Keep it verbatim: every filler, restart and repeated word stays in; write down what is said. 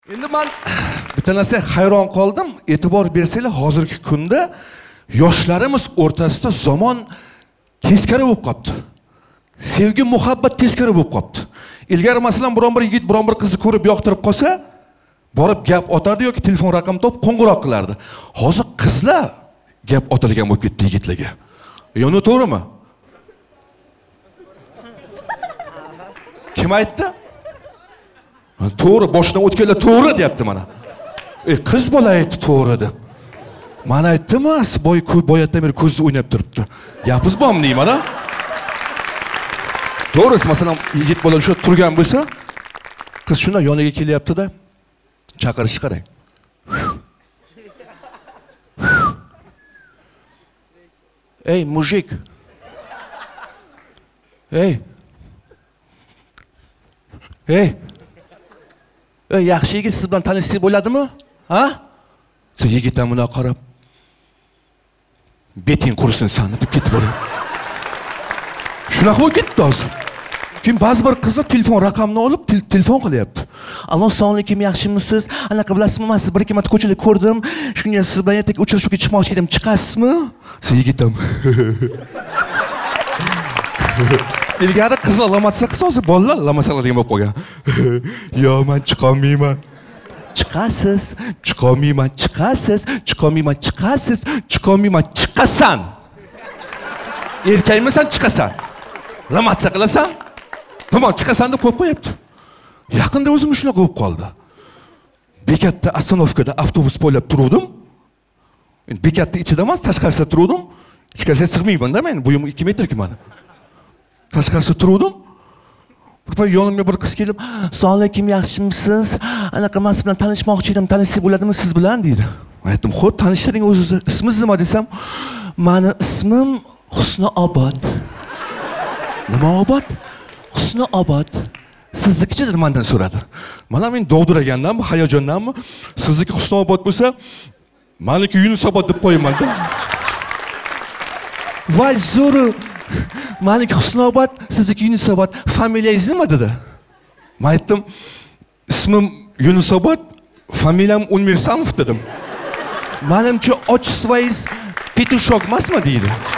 Endi men bitta narsaga hayron qoldim. E'tibor bersanglar, hozirgi kunda yoshlarimiz o'rtasida zamon teskari bo'lib qopti. Sevgi, muhabbat teskari bo'lib qopti. Ilgari masalan biron bir yigit biron bir qizni ko'rib yoqtirib qolsa, borib gap otardi yoki telefon raqam topib qo'ng'iroq qilardi. Hozir qizlar gap otadigan bo'lib ketdi yigitlarga. Yo'ni to'g'rimi? Kim aytdi? To'g'ri, boshdan o'tganlar to'g'ri deyapti mana. E, qiz bola aytdi to'g'ri deb. Mana aytdimi, boy boyatdan beri ko'zni o'ynab turibdi. Gapiz bormi deyman, ha? To'g'risi, masalan, yigit bola shu turgan bo'lsa, qiz shunday yoniga kelyapti-da, chaqirish qarang. Ey, mujik. Ey. Ey. Ey, yaxshi yigit, siz bilan tanishsak bo'ladimi? Ha? Siz yigitdan buna qarab, beting qursin san deb ketib boradi. Shunaqa bo'lib ketdi hozir. Kim ba'zi bir qizlar telefon raqamini olib telefon qilyapti. Allo, assalomu alaykum, yaxshimisiz? Anaqa bilasizmi, men sizni bir ikki marta ko'chada ko'rdim. Shunga siz bilan ertaga uchrashuvga chiqmoqchi edim, chiqasizmi? Siz yigitam. Ilgari qizlar lamatsa qilsa, hozir bolalar lamasaladigan bo'lib qolgan. Yo, men chiqolmayman. Chiqasiz, chiqolmayman, chiqasiz, chiqolmayman, chiqasiz, chiqolmayman, chiqasan. Erkakmisan, chiqasan. Lamatsa qilasan? Tamam, chiqasan deb qo'yib qo'yapti. Yaqinda o'zim shunaqa bo'lib qoldi. Bekatda ostanovkada avtobus poylab turdim. Endi bekatning ichida emas, tashqarisida turdim. Ichkarisiga sig'mayman-da men, bo'yim ikki metr-ku meni. Tashqarisida turdim. Bir yonimga bir qiz kelib, "Assalomu alaykum, yaxshimisiz? Anaqa men siz bilan tanishmoqchi edim, tanishsak bo'ladimi siz bilan?" deydi. Aytdim, "Xo'p, tanishtiring o'zingizni. Ismingiz nima?" desam, "Meni ismim Husniobod." "Nima obod?" "Husniobod." "Siznikichi?" mendan so'radi. Mana men dovdiragandanmi, hayajondanmi? "Sizniki Husniobod bo'lsa, meniki Yunusobod deb qo'yaman-da." Voy, zo'r. Meniki Husniobod, sizniki Yunusobod. Familiyangiz nima dedi? Men aytdim, "Ismim Yunusobod, familiyam Universalov" dedim. "Menimcha, otchествоyingiz Petushok emasmi?" deydi.